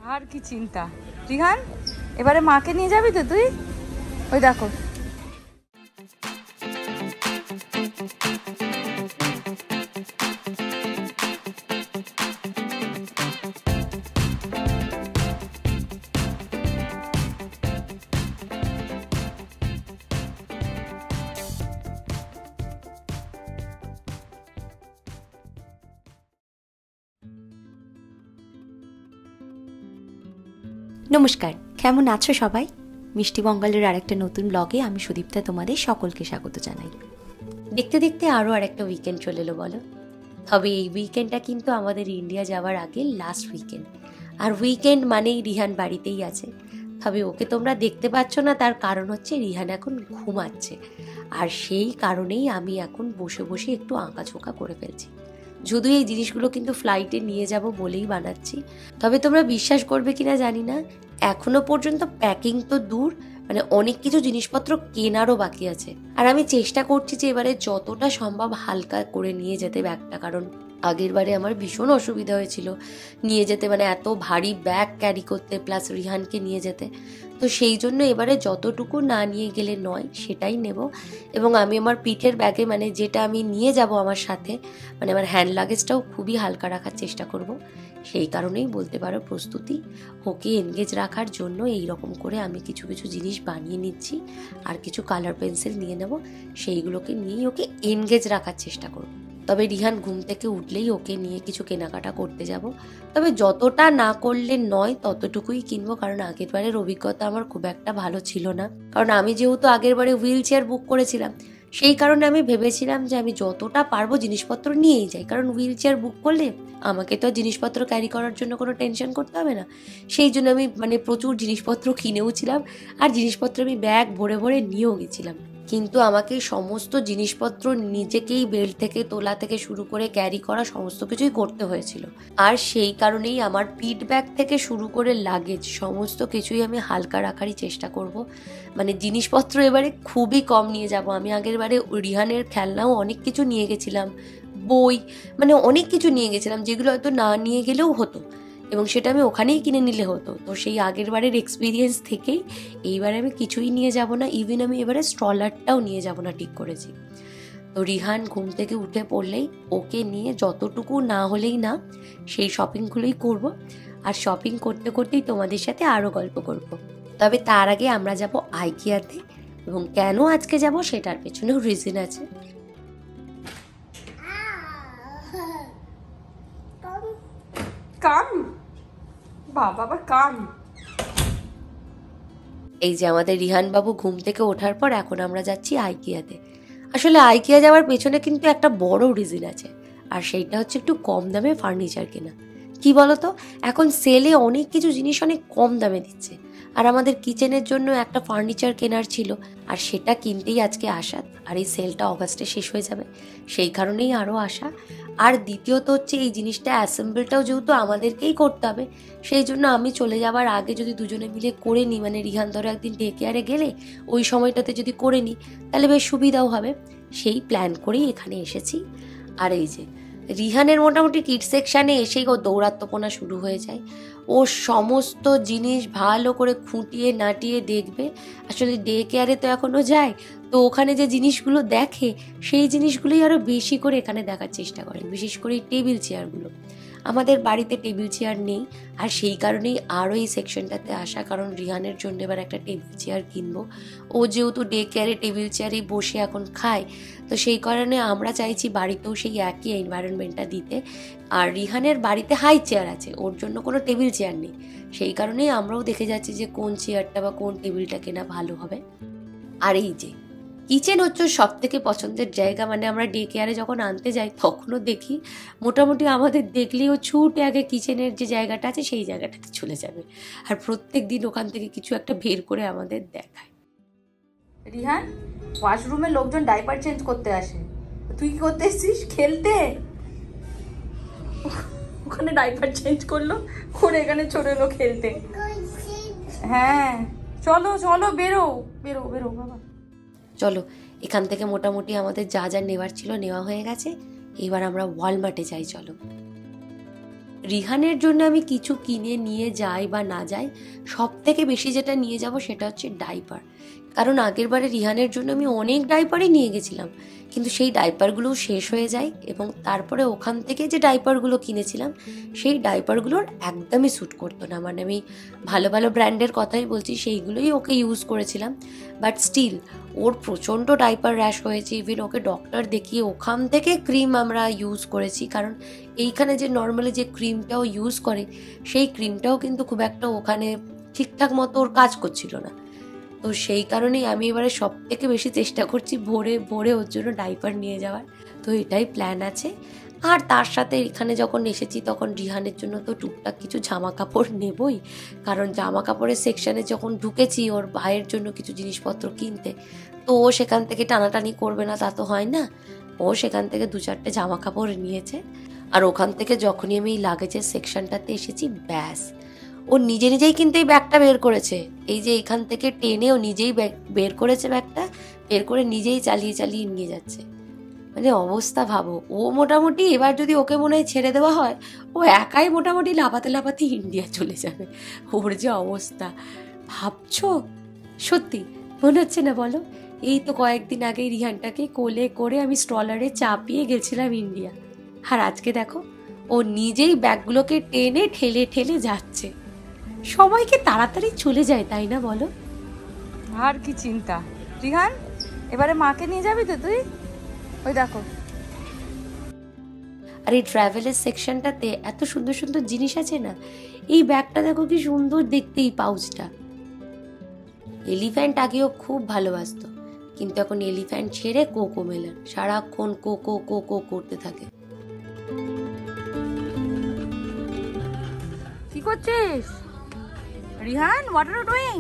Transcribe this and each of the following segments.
আর কি চিন্তা রিহান, এবারে মাকে নিয়ে যাবি তো তুই? ওই দেখো নমস্কার, কেমন আছো সবাই? মিষ্টি বঙ্গালের আরেকটা নতুন ব্লগে আমি সুদীপ্তা তোমাদের সকলকে স্বাগত জানাই। দেখতে দেখতে আরও আরেকটা উইকেন্ড চলে এলো বলো। তবে এই উইকেন্ডটা কিন্তু আমাদের ইন্ডিয়া যাওয়ার আগে লাস্ট উইকেন্ড। আর উইকেন্ড মানেই রিহান বাড়িতেই আছে। তবে ওকে তোমরা দেখতে পাচ্ছ না, তার কারণ হচ্ছে রিহান এখন ঘুমাচ্ছে। আর সেই কারণেই আমি এখন বসে বসে একটু আঁকাঝোঁকা করে ফেলছি। যদিও এই জিনিসগুলো কিন্তু ফ্লাইটে নিয়ে যাব বলেই বানাচ্ছি। তবে তোমরা বিশ্বাস করবে কিনা জানি না, এখনো পর্যন্ত প্যাকিং তো দূর, মানে অনেক কিছু জিনিসপত্র কেনারও বাকি আছে। আর আমি চেষ্টা করছি যে এবারে যতটা সম্ভব হালকা করে নিয়ে যেতে ব্যাগটা, কারণ আগের বারে আমার ভীষণ অসুবিধা হয়েছিল নিয়ে যেতে, মানে এত ভারী ব্যাগ ক্যারি করতে, প্লাস রিহানকে নিয়ে যেতে। তো সেই জন্য এবারে যতটুকু না নিয়ে গেলে নয় সেটাই নেব। এবং আমি আমার পিঠের ব্যাগে, মানে যেটা আমি নিয়ে যাব আমার সাথে, মানে আমার হ্যান্ড লাগেজটাও খুবই হালকা রাখার চেষ্টা করব। সেই কারণেই বলতে পারো প্রস্তুতি। ওকে এনগেজ রাখার জন্য এই রকম করে আমি কিছু কিছু জিনিস বানিয়ে নিচ্ছি। আর কিছু কালার পেন্সিল নিয়ে নেব, সেইগুলোকে নিয়েই ওকে এনগেজ রাখার চেষ্টা করব। তবে রিহান ঘুম থেকে উঠলেই ওকে নিয়ে কিছু কেনাকাটা করতে যাব। তবে যতটা না করলে নয় ততটুকুই কিনবো, কারণ আগের বারের অভিজ্ঞতা আমার খুব একটা ভালো ছিল না। কারণ আমি যেহেতু আগের বারে হুইল চেয়ার বুক করেছিলাম, সেই কারণে আমি ভেবেছিলাম যে আমি যতটা পারবো জিনিসপত্র নিয়েই যাই, কারণ হুইল চেয়ার বুক করলে আমাকে তো জিনিসপত্র ক্যারি করার জন্য কোনো টেনশন করতে হবে না। সেই জন্য আমি প্রচুর জিনিসপত্র কিনেও ছিলাম, আর জিনিসপত্র আমি ব্যাগ ভরে ভরে নিয়েও গেছিলাম। কিন্তু আমাকে সমস্ত জিনিসপত্র নিজেকেই বেল্ট থেকে তোলা থেকে শুরু করে ক্যারি করা সমস্ত কিছুই করতে হয়েছিল। আর সেই কারণেই আমার পিঠ ব্যাগ থেকে শুরু করে লাগেজ সমস্ত কিছুই আমি হালকা রাখারই চেষ্টা করব। মানে জিনিসপত্র এবারে খুবই কম নিয়ে যাব। আমি আগের বারে রিহানের খেলনাও অনেক কিছু নিয়ে গেছিলাম, বই, মানে অনেক কিছু নিয়ে গেছিলাম যেগুলো হয়তো না নিয়ে গেলেও হতো, এবং সেটা আমি ওখানেই কিনে নিলে হতো। তো সেই আগের বারের এক্সপিরিয়েন্স থেকেই এইবারে আমি কিছুই নিয়ে যাব না, ইভেন আমি এবারে স্ট্রলারটাও নিয়ে যাব না ঠিক করেছি। তো রিহান ঘুম থেকে উঠে পড়লেই ওকে নিয়ে যতটুকু না হলেই না সেই শপিংগুলোই করব। আর শপিং করতে করতেই তোমাদের সাথে আরও গল্প করব। তবে তার আগে আমরা যাব আইকিয়াতে, এবং কেন আজকে যাব সেটার পেছনেও রিজন আছে। কাম বাবা, আবার কাম। এই যে আমাদের রিহান বাবু ঘুম থেকে ওঠার পর এখন আমরা যাচ্ছি আইকিয়াতে। আসলে আইকিয়া যাওয়ার পেছনে কিন্তু একটা বড় রিজন আছে, আর সেইটা হচ্ছে একটু কম দামে ফার্নিচার কেনা। কি বলতো, এখন সেলে অনেক কিছু জিনিস অনেক কম দামে দিচ্ছে। আর আমাদের কিচেনের জন্য একটা ফার্নিচার কেনার ছিল, আর সেটা কিনতেই আজকে আসা। আর এই সেলটা অগাস্টে শেষ হয়ে যাবে, সেই কারণেই আরও আসা। আর দ্বিতীয়ত হচ্ছে এই জিনিসটা অ্যাসেম্বলটাও যেহেতু আমাদেরকেই করতে হবে, সেই জন্য আমি চলে যাওয়ার আগে যদি দুজনে মিলে করে নিই, মানে রিহান ধরো একদিন ডে কেয়ারে গেলে ওই সময়টাতে যদি করে নিই তাহলে বেশ সুবিধাও হবে। সেই প্ল্যান করেই এখানে এসেছি। আর এই যে রিহানের মোটামুটি কিড সেকশানে এসেই ও দৌড়াত্মপনা শুরু হয়ে যায়। ও সমস্ত জিনিস ভালো করে খুঁটিয়ে নাটিয়ে দেখবে। আসলে ডে কেয়ারে তো এখনও যায়, তো ওখানে যে জিনিসগুলো দেখে সেই জিনিসগুলোই আরও বেশি করে এখানে দেখার চেষ্টা করে, বিশেষ করে টেবিল চেয়ারগুলো। আমাদের বাড়িতে টেবিল চেয়ার নেই, আর সেই কারণেই আরও এই সেকশনটাতে আসা, কারণ রিহানের জন্য এবার একটা টেবিল চেয়ার কিনবো। ও যেহেতু ডে কেয়ারে টেবিল চেয়ারেই বসে এখন খায়, তো সেই কারণে আমরা চাইছি বাড়িতেও সেই একই এনভায়রনমেন্টটা দিতে। আর রিহানের বাড়িতে হাই চেয়ার আছে, ওর জন্য কোনো টেবিল চেয়ার নেই। সেই কারণেই আমরাও দেখে যাচ্ছি যে কোন চেয়ারটা বা কোন টেবিলটা কেনা ভালো হবে। আর এই যে কিচেন হচ্ছে সব থেকে পছন্দের জায়গা, মানে আমরা ডে কেয়ারে যখন আনতে যাই তখনও দেখি মোটামুটি আমাদের দেখলেই ও ছুটে আগে কিচেনের যে জায়গাটা আছে সেই জায়গাটাতে চলে যাবে, আর প্রত্যেক দিন ওখান থেকে কিছু একটা বের করে আমাদের দেখায়। রিহান, ওয়াশরুমে লোকজন ডাইপার চেঞ্জ করতে আসে, তুই কি করতে এসেছিস? খেলতে। ওখানে ডাইপার চেঞ্জ করলো, করে এখানে চলে এলো খেলতে। হ্যাঁ চলো চলো, বেরো বেরো বেরো বাবা। চলো, এখান থেকে মোটামুটি আমাদের যা যা নেওয়ার ছিল নেওয়া হয়ে গেছে। এবার আমরা ওয়ালমার্টে যাই। চলো। রিহানের জন্য আমি কিছু কিনে নিয়ে যাই বা না যাই, সব থেকে বেশি যেটা নিয়ে যাব সেটা হচ্ছে ডাইপার। কারণ আগের বারে রিহানের জন্য আমি অনেক ডাইপারই নিয়ে গেছিলাম, কিন্তু সেই ডাইপারগুলোও শেষ হয়ে যায় এবং তারপরে ওখান থেকে যে ডাইপারগুলো কিনেছিলাম সেই ডাইপারগুলোর একদমই স্যুট করতো না। মানে আমি ভালো ভালো ব্র্যান্ডের কথাই বলছি, সেইগুলোই ওকে ইউজ করেছিলাম, বাট স্টিল ওর প্রচণ্ড ডাইপার র্যাশ হয়েছে। ইভেন ওকে ডক্টর দেখিয়ে ওখান থেকে ক্রিম আমরা ইউজ করেছি, কারণ এইখানে যে নর্মালি যে ক্রিমটাও ইউজ করে সেই ক্রিমটাও কিন্তু খুব একটা ওখানে ঠিকঠাক মতো ওর কাজ করছিল না। তো সেই কারণেই আমি এবারে সব থেকে বেশি চেষ্টা করছি ভোরে ভোরে ওর জন্য ডাইপার নিয়ে যাওয়ার। তো এটাই প্ল্যান আছে। আর তার সাথে এখানে যখন এসেছি তখন রিহানের জন্য তো টুকটাক কিছু জামা কাপড় নেবই, কারণ জামা কাপড়ের সেকশানে যখন ঢুকেছি ওর ভাইয়ের জন্য কিছু জিনিসপত্র কিনতে, তো ও সেখান থেকে টানাটানি করবে না তা তো হয় না। ও সেখান থেকে 2-4টে জামা কাপড় নিয়েছে। আর ওখান থেকে যখনই আমি লাগেজের সেকশনটাতে এসেছি, ব্যাস ও নিজে নিজেই কিন্তু এই ব্যাগটা বের করেছে। এই যে এখান থেকে টেনে ও নিজেই বের করেছে ব্যাগটা, বের করে নিজেই চালিয়ে চালিয়ে নিয়ে যাচ্ছে। মানে অবস্থা ভাবো, ও মোটামুটি এবার যদি ওকে মনে হয় ছেড়ে দেওয়া হয়, ও একাই মোটামুটি লাফাতে লাফাতে ইন্ডিয়া চলে যাবে। ওর যে অবস্থা ভাবছো, সত্যি মনে হচ্ছে না বলো? এই তো কয়েকদিন আগে রিহানটাকে কোলে করে আমি স্ট্রলারে চাপিয়ে গেছিলাম ইন্ডিয়া, আর আজকে দেখো ও নিজেই ব্যাগগুলোকে টেনে ঠেলে ঠেলে যাচ্ছে। সবাইকে তাড়াতাড়ি চলে যায়, তাই না বলো? আর কি চিন্তা। রিহান, এবারে মাকে নিয়ে যাবি তো তুই? ওই দেখো। আর এই ট্রাভেলের সেকশনটাতে এত সুন্দর সুন্দর জিনিস আছে না। এই ব্যাগটা দেখো কি সুন্দর দেখতে, এই পাউচটা। এলিফ্যান্ট আগেও খুব ভালোবাসতো, কিন্তু এখন এলিফ্যান্ট ছেড়ে কোকো মেলান, সারাক্ষণ কোকো কোকো করতে থাকে। কি করছিস Rihan? What are you doing?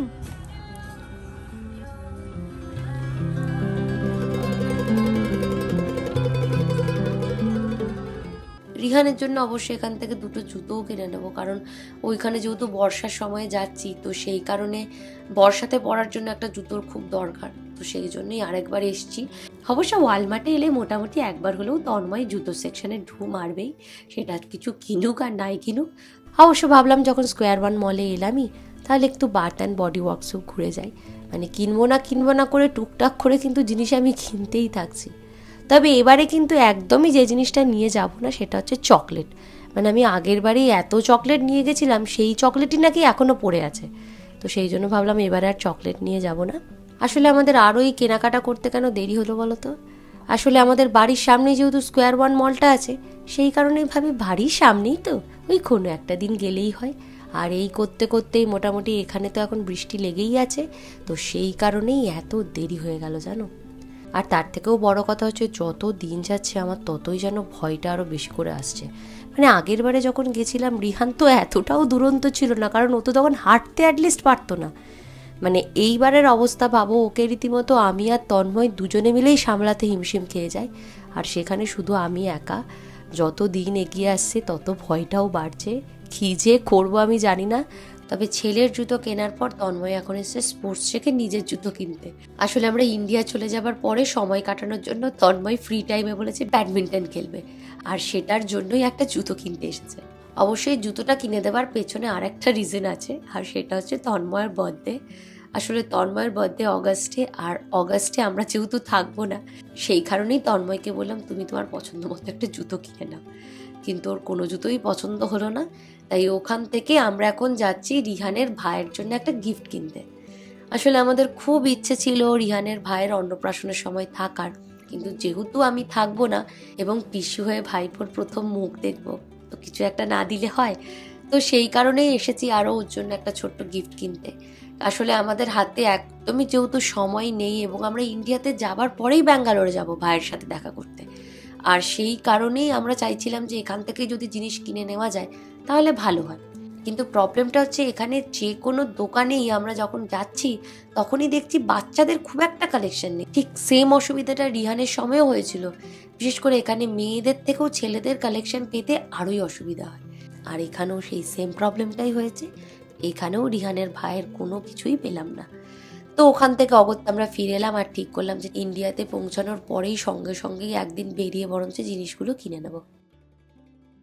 রিহানের জন্য অবশ্যই এখান থেকে 2টো জুতোও কিনে নেবো, কারণ ওইখানে যেহেতু বর্ষার সময় যাচ্ছি, তো সেই কারণে বর্ষাতে পরার জন্য একটা জুতোর খুব দরকার। তো সেই জন্যই আরেকবার এসছি। অবশ্য ওয়ালমার্টে এলে মোটামুটি একবার হলেও তন্ময় জুতো সেকশনে ঢু মারবেই, সেটা কিছু কিনুক আর নাই কিনুক। অবশ্য ভাবলাম যখন স্কোয়ার ওয়ান মলে এলামই, তাহলে একটু বাথ অ্যান্ড বডি ওয়ার্কসও ঘুরে যাই। মানে কিনবো না করে টুকটাক করে কিন্তু জিনিস আমি কিনতেই থাকছি। তবে এবারে কিন্তু একদমই যে জিনিসটা নিয়ে যাব না সেটা হচ্ছে চকলেট। মানে আমি আগের বারেই এত চকলেট নিয়ে গেছিলাম, সেই চকলেটই নাকি এখনও পড়ে আছে। তো সেই জন্য ভাবলাম এবারে আর চকলেট নিয়ে যাব না। আসলে আমাদের আরও এই কেনাকাটা করতে কেন দেরি হলো বলো তো? আসলে আমাদের বাড়ির সামনেই যেহেতু স্কোয়ার ওয়ান মলটা আছে, সেই কারণেই ভাবি বাড়ির সামনেই তো, ওই কোনো একটা দিন গেলেই হয়। আর এই করতে করতেই মোটামুটি এখানে তো এখন বৃষ্টি লেগেই আছে, তো সেই কারণেই এত দেরি হয়ে গেল জানো। আর তার থেকেও বড় কথা হচ্ছে, যত দিন যাচ্ছে আমার ততই যেন ভয়টা আরও বেশি করে আসছে। মানে আগের বারে যখন গেছিলাম রিহান তো এতটাও দুরন্ত ছিল না, কারণ ও তো তখন হাঁটতে অ্যাটলিস্ট পারতো না। মানে এইবারের অবস্থা ভাবো, ওকে রীতিমতো আমি আর তন্ময় দুজনে মিলেই সামলাতে হিমশিম খেয়ে যায়। আর সেখানে শুধু আমি একা। যত দিন এগিয়ে আসছে তত ভয়টাও বাড়ছে। কী যে করবো আমি জানি না। তবে ছেলের জুতো কেনার পর তন্ময় এখন এসে স্পোর্টস থেকে নিজের জুতো কিনতে। আসলে আমরা ইন্ডিয়া চলে যাবার পরে সময় কাটানোর জন্য তন্ময় ফ্রি টাইমে বলেছে ব্যাডমিন্টন খেলবে, আর সেটার জন্যই একটা জুতো কিনতে এসেছে। অবশ্যই জুতোটা কিনে দেওয়ার পেছনে আর একটা রিজন আছে, আর সেটা হচ্ছে তন্ময়ের বার্থডে। আসলে তন্ময়ের বার্থডে অগাস্টে, আর অগাস্টে আমরা যেহেতু থাকবো না, সেই কারণেই তন্ময়কে বললাম তুমি তোমার পছন্দ মতো একটা জুতো কিনে নাও। কিন্তু ওর কোনো জুতোই পছন্দ হলো না, তাই ওখান থেকে আমরা এখন যাচ্ছি রিহানের ভাইয়ের জন্য একটা গিফট কিনতে। আসলে আমাদের খুব ইচ্ছে ছিল রিহানের ভাইয়ের অন্নপ্রাশনের সময় থাকার, কিন্তু যেহেতু আমি থাকবো না এবং পিসি হয়ে ভাইপোর প্রথম মুখ দেখবো, তো কিছু একটা না দিলে হয়। তো সেই কারণেই এসেছি আরও ওর জন্য একটা ছোট্ট গিফট কিনতে। আসলে আমাদের হাতে একদমই যেহেতু সময় নেই, এবং আমরা ইন্ডিয়াতে যাবার পরেই ব্যাঙ্গালোরে যাব ভাইয়ের সাথে দেখা করতে, আর সেই কারণেই আমরা চাইছিলাম যে এখান থেকে যদি জিনিস কিনে নেওয়া যায় তাহলে ভালো হয়। কিন্তু প্রবলেমটা হচ্ছে, এখানে যে কোনো দোকানেই আমরা যখন যাচ্ছি তখনই দেখছি বাচ্চাদের খুব একটা কালেকশন নেই। ঠিক সেম অসুবিধাটা রিহানের সময়ও হয়েছিল। বিশেষ করে এখানে মেয়েদের থেকেও ছেলেদের কালেকশন পেতে আরোই অসুবিধা হয়, আর এখানেও সেই সেম প্রবলেমটাই হয়েছে। এখানেও রিহানের ভাইয়ের কোনো কিছুই পেলাম না। তো ওখান থেকে অগত্যা আমরা ফিরে এলাম, আর ঠিক করলাম যে ইন্ডিয়াতে পৌঁছানোর পরেই সঙ্গে সঙ্গেই একদিন বেরিয়ে বরঞ্চ জিনিসগুলো কিনে নেব।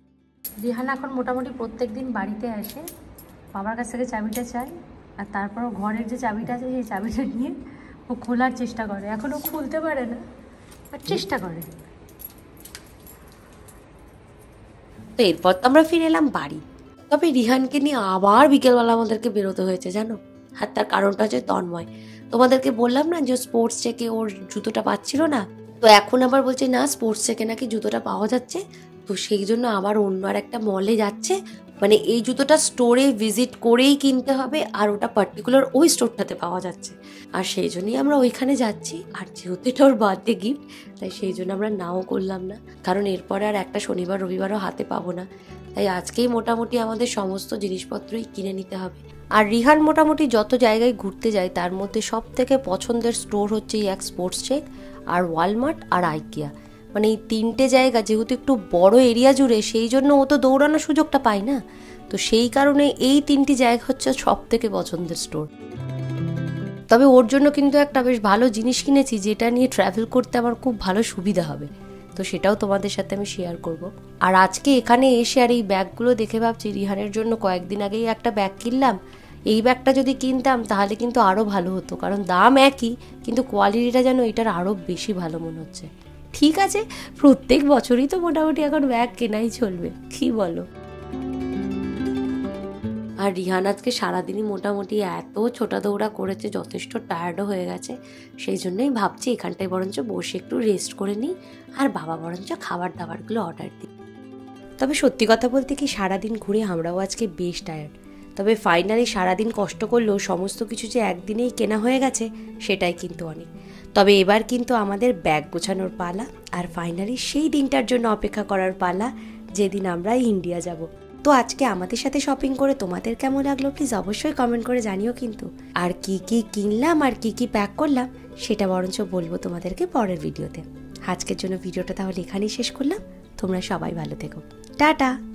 রিহান এখন মোটামুটি প্রত্যেক দিন বাড়িতে আসে, বাবার কাছ থেকে চাবিটা চায়, আর তারপর ঘরের যে চাবিটা আছে সেই চাবিটা নিয়ে ও খোলার চেষ্টা করে। এখনও খুলতে পারে না, বাট চেষ্টা করে। তো এরপর তো আমরা ফিরে এলাম বাড়ি। তবে রিহানকে নিয়ে আবার বিকেলবেলা আমাদেরকে বেরোতে হয়েছে জানো। আর তার কারণটা হচ্ছে তন্ময়। তোমাদেরকে বললাম না যে স্পোর্টস চেকে ওর জুতোটা পাচ্ছিল না, তো এখন আবার বলছে না স্পোর্টস চেকে নাকি জুতোটা পাওয়া যাচ্ছে, তো সেই জন্য আবার অন্য আর একটা মলে যাচ্ছে। মানে এই জুতোটা স্টোরে ভিজিট করেই কিনতে হবে, আর ওটা পার্টিকুলার ওই স্টোরটাতে পাওয়া যাচ্ছে, আর সেই জন্যই আমরা ওইখানে যাচ্ছি। আর যেহেতু এটা ওর বার্থডে গিফট, তাই সেই জন্য আমরা নাও করলাম না, কারণ এরপরে আর একটা শনিবার রবিবারও হাতে পাবো না। তাই আজকেই মোটামুটি আমাদের সমস্ত জিনিসপত্রই কিনে নিতে হবে। আর রিহান মোটামুটি যত জায়গায় ঘুরতে যায় তার মধ্যে সব থেকে পছন্দের স্টোর হচ্ছে এই এক স্পোর্টস চেক, আর ওয়ালমার্ট আর আইকিয়া। মানে এই তিনটে জায়গা যেহেতু একটু বড় এরিয়া জুড়ে, সেই জন্য ও তো দৌড়ানোর সুযোগটা পায় না, তো সেই কারণে এই তিনটি জায়গা হচ্ছে সব থেকে পছন্দের স্টোর। তবে ওর জন্য কিন্তু একটা বেশ ভালো জিনিস কিনেছি, যেটা নিয়ে ট্রাভেল করতে আমার খুব ভালো সুবিধা হবে, তো সেটাও তোমাদের সাথে আমি শেয়ার করব। আর আজকে এখানে এসে আর এই ব্যাগগুলো দেখে ভাবছি রিহানের জন্য কয়েকদিন আগেই একটা ব্যাগ কিনলাম, এই ব্যাগটা যদি কিনতাম তাহলে কিন্তু আরও ভালো হতো, কারণ দাম একই কিন্তু কোয়ালিটিটা যেন এটার আরও বেশি ভালো মনে হচ্ছে। ঠিক আছে, প্রত্যেক বছরই তো মোটামুটি এখন ব্যাগ কেনাই চলবে, কি বলো? আর রিহান আজকে সারাদিনই মোটামুটি এত ছোটা দৌড়া করেছে, যথেষ্ট টায়ার্ডও হয়ে গেছে, সেই জন্যই ভাবছি এখানটায় বরঞ্চ বসে একটু রেস্ট করে নিই, আর বাবা বরঞ্চ খাবার দাবারগুলো অর্ডার দিই। তবে সত্যি কথা বলতে কি, সারাদিন ঘুরে আমরাও আজকে বেশ টায়ার্ড। তবে ফাইনালি সারাদিন কষ্ট করলেও সমস্ত কিছু যে একদিনেই কেনা হয়ে গেছে সেটাই কিন্তু অনেক। তবে এবার কিন্তু আমাদের ব্যাগ গোছানোর পালা, আর ফাইনালি সেই দিনটার জন্য অপেক্ষা করার পালা যেদিন আমরা ইন্ডিয়া যাব। তো আজকে আমাদের সাথে শপিং করে তোমাদের কেমন লাগলো প্লিজ অবশ্যই কমেন্ট করে জানিও কিন্তু। আর কি কি কিনলাম আর কি কি প্যাক করলাম সেটা বরঞ্চ বলবো তোমাদেরকে পরের ভিডিওতে। আজকের জন্য ভিডিওটা তাহলে এখানেই শেষ করলাম। তোমরা সবাই ভালো থেকো, টাটা।